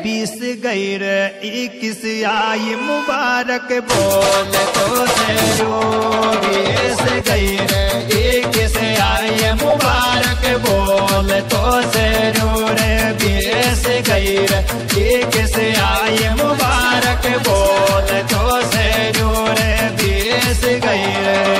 20 गई रे 21 आई मुबारक बोल तो जरूर 20 गई रे 21 आई मुबारक बोल तो जरूर 20 गई रे 21 आई मुबारक बोल तो जरूर 20 गई रे